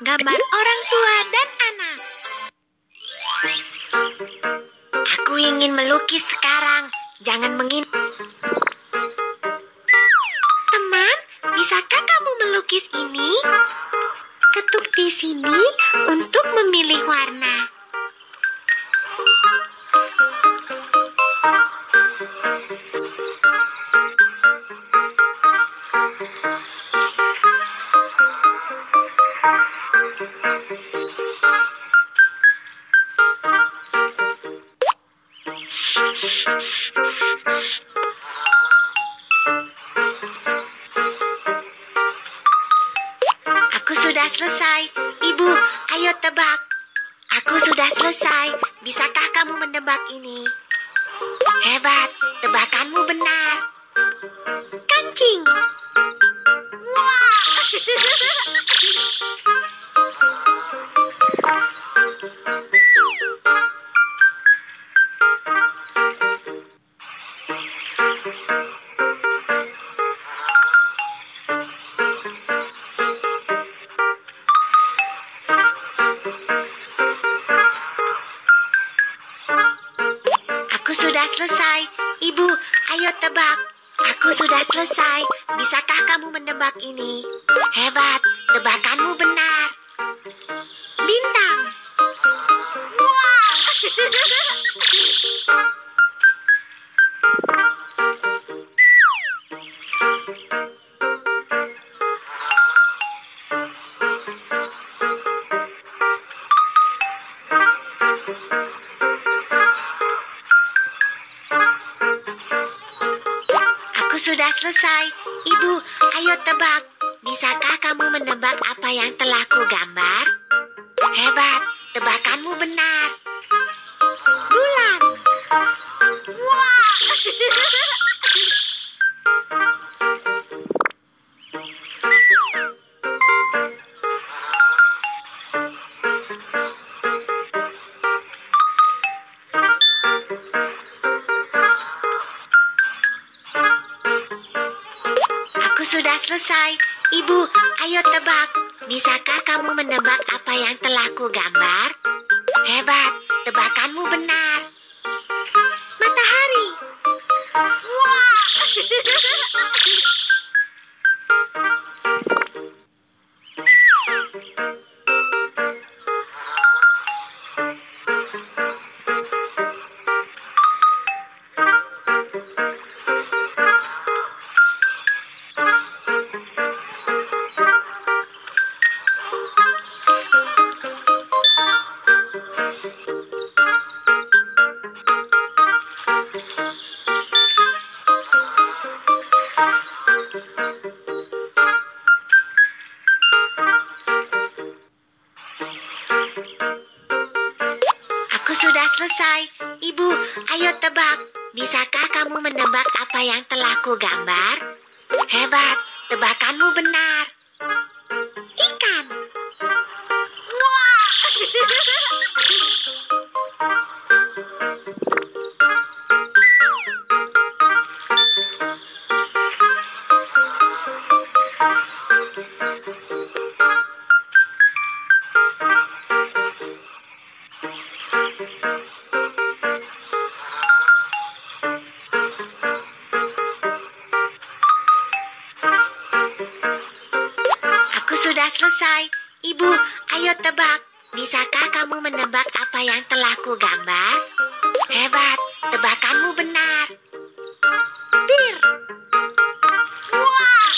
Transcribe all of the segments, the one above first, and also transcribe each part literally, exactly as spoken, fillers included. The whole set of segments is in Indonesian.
gambar orang tua dan anak. Aku ingin melukis sekarang, jangan mengin. Teman, bisakah kamu melukis ini? Ketuk di sini untuk memilih warna. Aku sudah selesai. Ibu, ayo tebak. Aku sudah selesai. Bisakah kamu menebak ini? Hebat, tebakanmu benar. Kancing. Wah! Aku sudah selesai. Ibu, ayo tebak. Aku sudah selesai. Bisakah kamu menebak ini? Hebat, tebakanmu benar. Bintang. Wah! Aku sudah selesai. Ibu, ayo tebak. Bisakah kamu menebak apa yang telah kugambar? Hebat, tebakanmu benar. Bulan. Wah! Aku sudah selesai. Ibu, ayo tebak. Bisakah kamu menebak apa yang telah kugambar? Hebat, tebakanmu benar. Matahari. Wah! Aku sudah selesai. Ibu, ayo tebak. Bisakah kamu menebak apa yang telah kugambar? Hebat, tebakanmu benar. Ikan. Wah! Aku sudah selesai. Ibu, ayo tebak. Bisakah kamu menebak apa yang telah kugambar? Hebat, tebakanmu benar. Bir. Wah!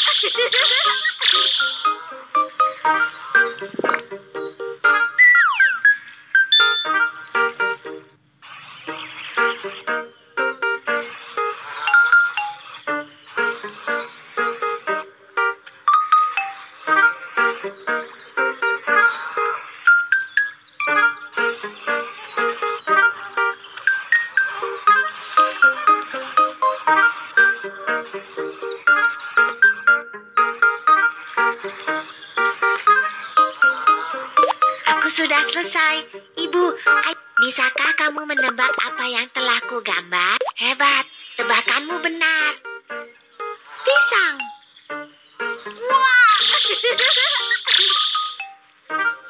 Aku sudah selesai. Ibu, ay- bisakah kamu menebak apa yang telah kugambar? Hebat, tebakanmu benar. Pisang. Wah!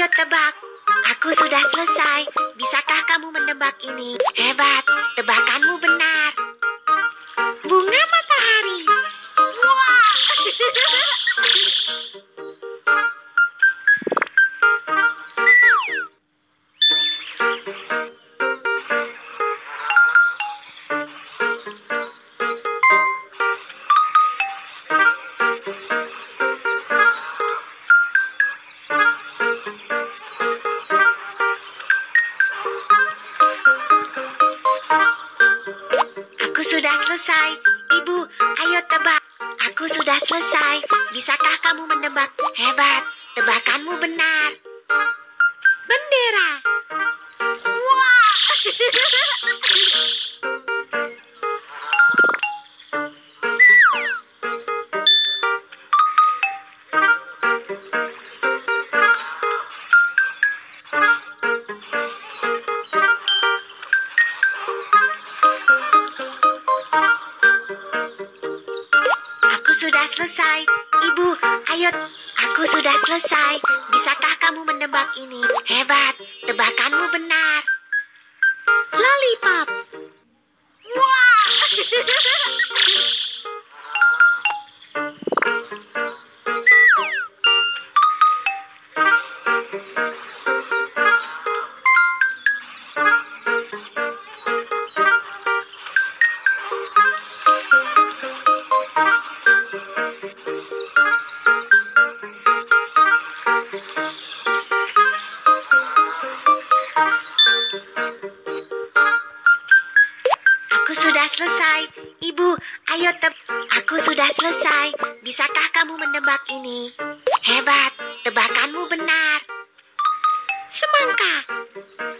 ayo tebak. Aku sudah selesai. Bisakah kamu menebak ini? Hebat, tebakanmu benar. Bunga matahari. Wah! Aku sudah selesai. Ibu, ayo tebak. Aku sudah selesai. Bisakah kamu menebak? Hebat, tebakanmu benar. Bendera. Wah! Aku sudah selesai. Ibu, ayo. Aku sudah selesai. Bisakah kamu menebak ini? Hebat, tebakanmu benar. Lollipop. Wah! Aku sudah selesai. Ibu, ayo teb. Aku sudah selesai. Bisakah kamu menebak ini? Hebat, tebakanmu benar. Semangka.